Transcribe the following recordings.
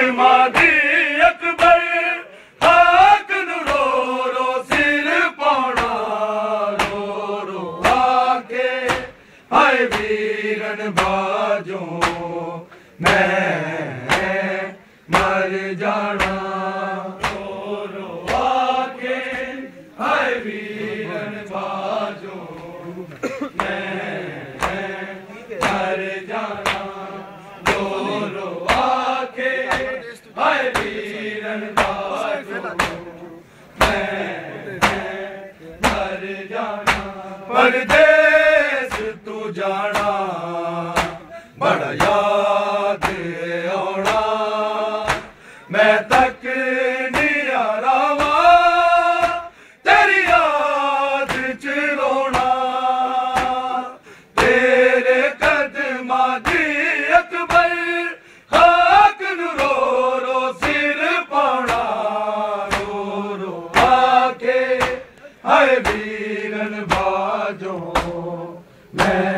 मादी अकबर हाक रो रो सिर पौना रो रो आके हाय वीरन बाजो मैं मर जाना रो रो आके हाय वीरन बाजो मैं मर जाना रो रो आके हाय वीरन बाजो मैं मर जाना परदेस तू जाना बड़ा याद आना मैं तक नहीं आ रहा तेरी याद च रोना तेरे कदमां दी अकबर हाक रो रो सिर पौना रो रो आके हाय वीरन बाजो मैं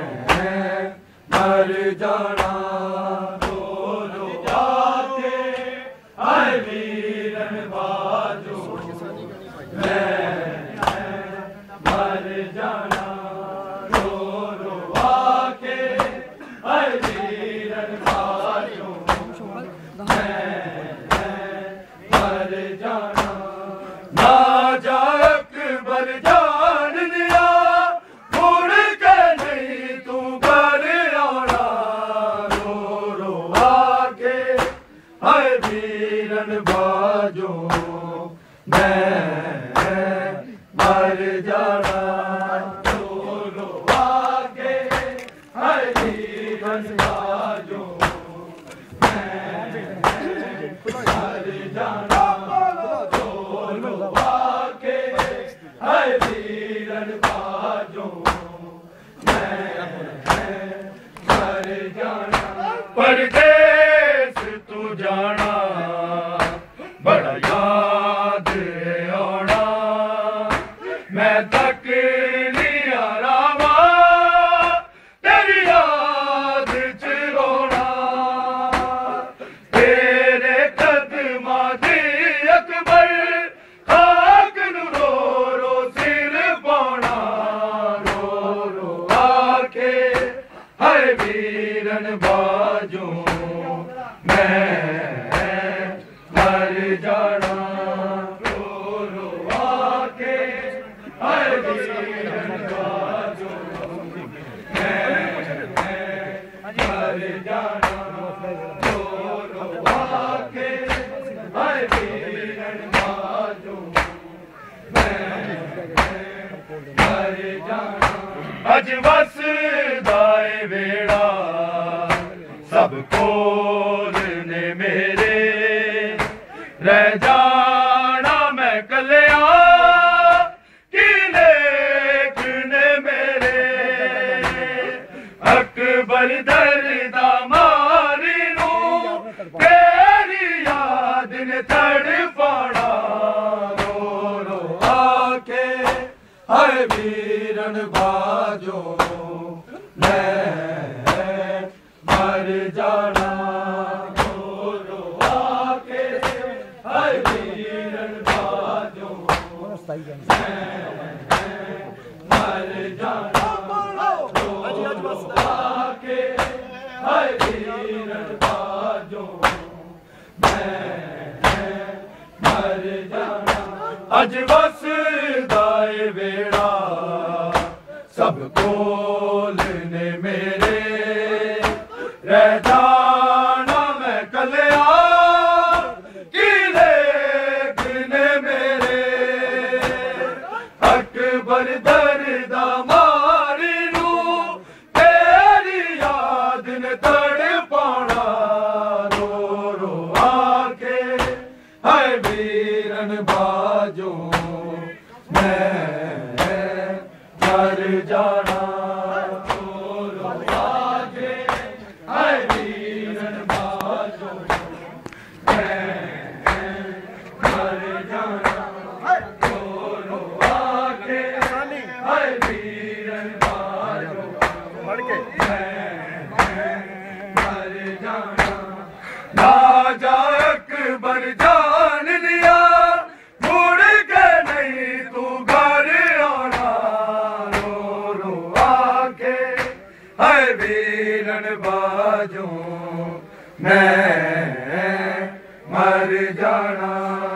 मर जाना रो रो आके हाय वीरन बाजो मैं मर जाना रो रो आके हाय वीरन बाजो मैं मर जाना ना जा अकबर जान लिया मुड़ के नहीं तू घर आना रो रो आके हाय वीरन बाजो मैं मर जाना रो रो आके हाय वीरन बाजो मैं मर जाना रो रो आके हाय वीरन बाजो मैं मर जाना परदेस तू जाना बड़ा याद आना मैं तक नहीं आ रहा तेरी याद च रोना तेरे कदमां दी अकबर हाक रो रो सिर पौना रो रो आके हाय वीरन बाजो मैं मर जाना रो रो आके हाय वीरन बाजो मैं मर जाना रो रो आके हाय वीरन बाजो मैं मर जाना अज वसदाए वेड़ा सब कोल ने मेरे रह जाना मैं कलिया की लेख ने मेरे अकबर दर्दा मारी नू तेरी याद ने तड़ पाना रो रो आके हाय वीरन बाजो मैं मर जाना रो रो आके हाय वीरन बाजो मैं मर जाना रो रो आके हाय वीरन बाजो मैं मर जाना अज वसदाए वेड़ा सब कोल ने मेरे रह जाना मैं कलिया की लेख ने मेरे अकबर दर्दा मारी नू तेरी याद ने तड़ पाना रो रो आके हाय वीरन बाजो मैं मर जाना अकबर जान लिया मुड़ के नहीं तू घर आना रो रो आके है वीरन बाजू मैं मर जाना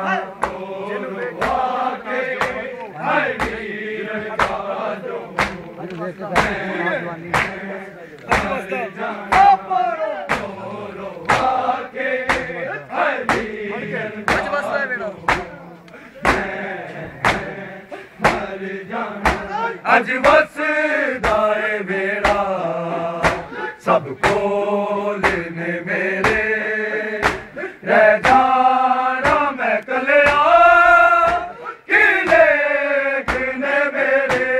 अज बस दाए बेड़ा सब कोल ने मेरे रह जाना मैं कलिया किले किने मेरे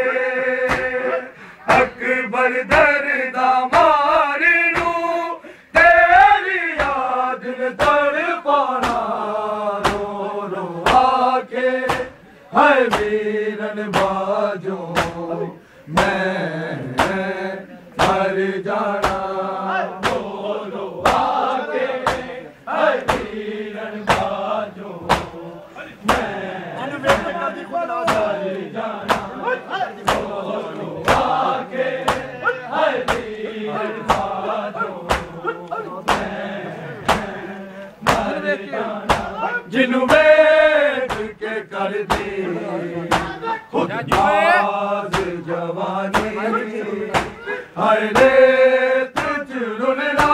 अकबर दर्दा मारी नू तेरी याद न दर पाना रो रो आके है वीरन बाजो मैं मर जाना रो रो आके है वीरन बाजो मैं मर जाना रो रो आके है वीरन बाजो मैं मर जाना जिन्हों वेख के कर दी खुद बाज जवानी हाय रे तुझ रुलना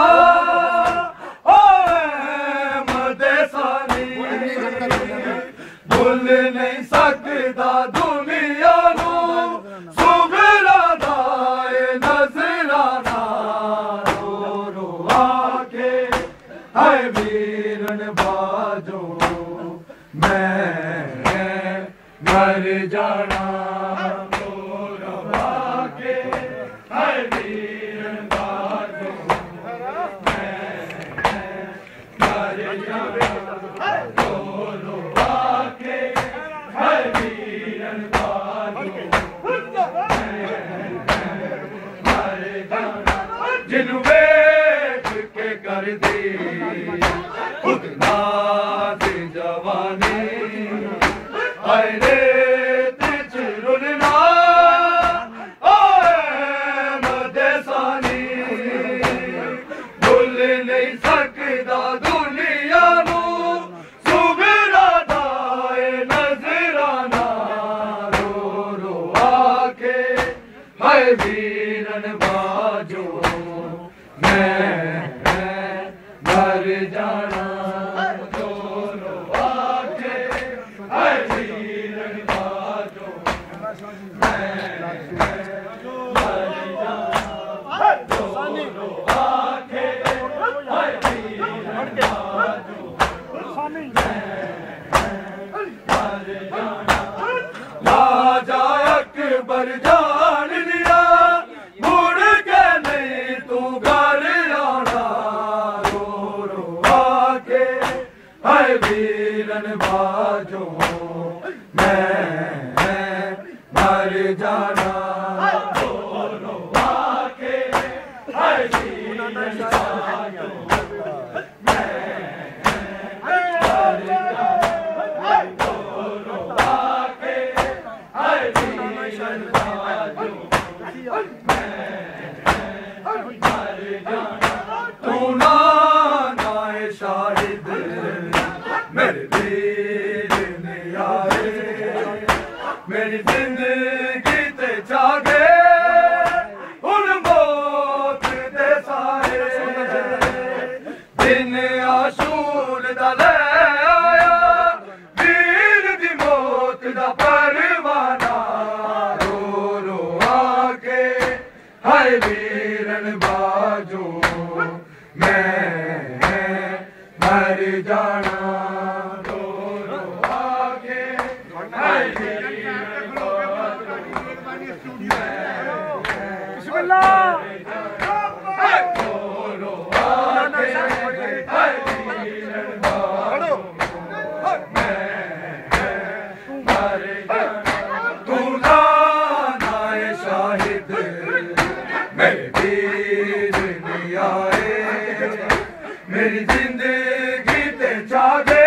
मदेसानी भूल नहीं सकता दुनिया नू सुगरा दाए नजराना रो रो आके हाय वीरन बाजो मैं मर जाना रो रो आके है वीरन बाजो मैं मर जाना रो रो आके है वीरन बाजो मर जाना जिन्हों वेख के कर दी खुद नाज जवानी हाय रे तिच रुलना मदेसानी भूल नहीं सकता दुनिया नू सुगरा दाए नजराना रो रो आके है वीरन बाजो मैं मर जाना रो रो आके है वीरन बाजो मैं मर जाना रो रो आके है वीरन बाजो मैं मर जाना राजा अकबर जान लिया मुड़ के नहीं तू घर आना रो रो आके है वीरन बाजो मैं मर जाना रो रो आके है वीरन बाजो मैं मर जाना रो रो आके है वीरन बाजो मैं मर जाना तू ना नाए शाहिद मेरे वीर ने आए मेरी जिंदगी ते जागे उन मौत दे साए दिन आशूर दा ले आया वीर दी मौत दा परवाना रो रो आके हाय वीरन बाजो मैं मर जाना रो रो आके है वीरन बाजो बिस्मिल्लाह रो रो आके है वीरन बाजो मैं मर जाना तू ना नाए शाहिद मेरे वीर ने आए मेरी जिंदगी ते जागे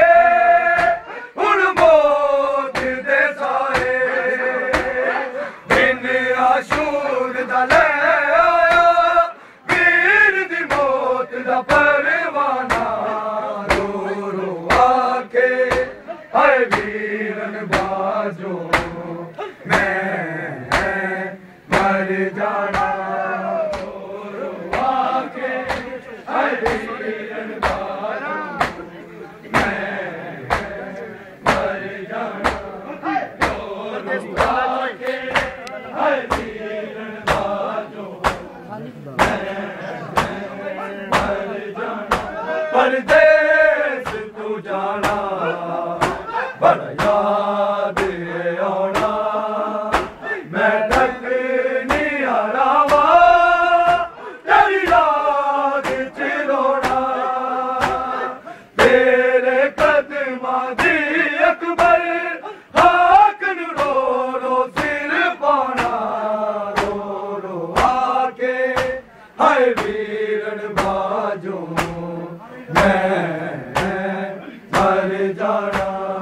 हाय वीरन बाजो मैं मर जाना आके हाय वीरन बाजो मैं मर जाना आके हाय वीरन बाजो मैं मर जाना परदेस तू जाना बड़ा याद आना मैं तक नहीं हरावा तेरी याद च रोना तेरे कदमां दी अकबर हाकन रो रो सिर पाना रो रो आके हाय वीरन बाजो मैं मर जाना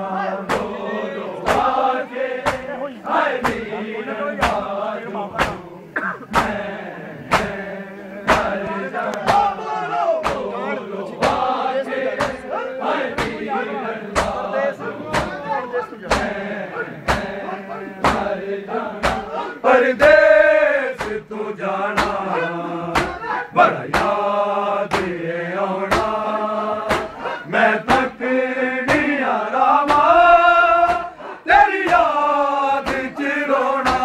परदेस तू जाना बड़ा याद आना मैं तक नहीं आरामा तेरी याद च रोना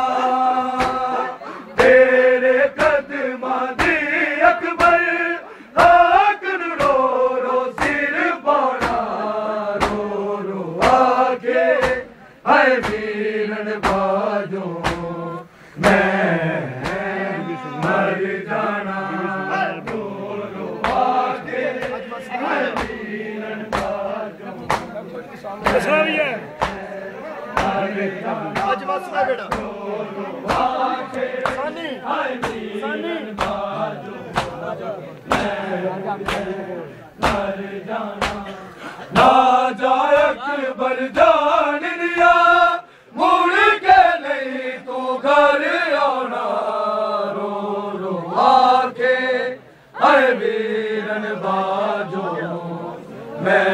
तेरे कदमां दी अकबर हाकन रो रो सिर पाना रो रो आके हाय वीरन बाजो मैं मर जाना रो रो आके हाय वीरन बाजो ऐसा भी है आज बसना बेटा सानी सानी बाजो मर जाना ना जाए अकबर जान लिया मुड़ के नहीं तू घर आना रो रो आके हाय वीरन बाजो मैं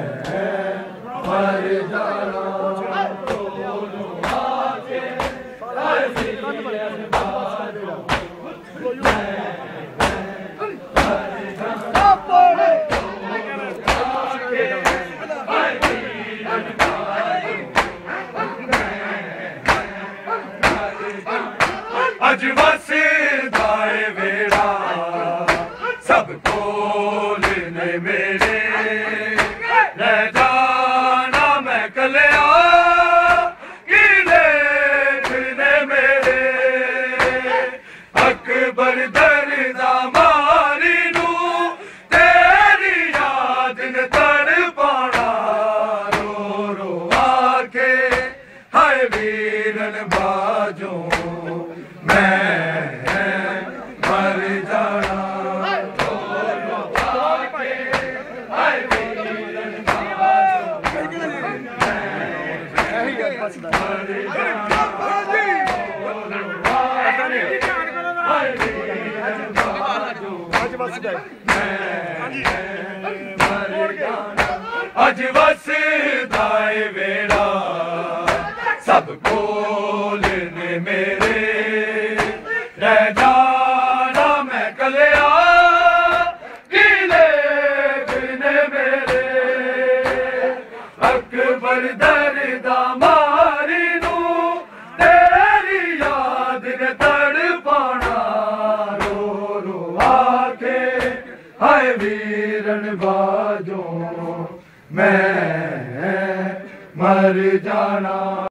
मर जाना रो रो आके हाय वीरन बाजो मैं मर जाना हाय वीरन बाजो अज वसदाए वेड़ा सब कोल ने मेरे रह जाना मैं कलिया किले ने मेरे अकबर दरदा मारी नू तेरी याद न तड़ पाना रो रो आके हाय वीरन बाजो मैं मर जाना रो रो आके हाय वीरन बाजो मैं मर जाना हाय वीरन बाजो मर जाना अज वसदाए वेड़ा सब कोल ने मेरे रह जाना मैं कलिया किले ने मेरे अकबर दरदा मारी नू तेरी याद ने तड़ पाना रो रो आके हाय वीरन बाजो मैं मर जाना।